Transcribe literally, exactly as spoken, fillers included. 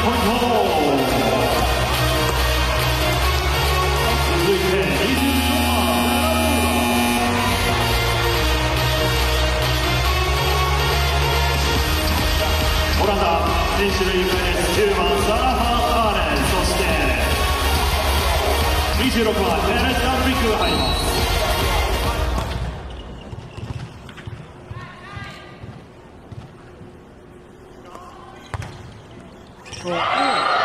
ポイント。続いてにじゅうよんばんオランダ、選手類別じゅうばんサラハン・アーレン、そしてにじゅうろくばんテレス・ランビックが入ります。 Oh.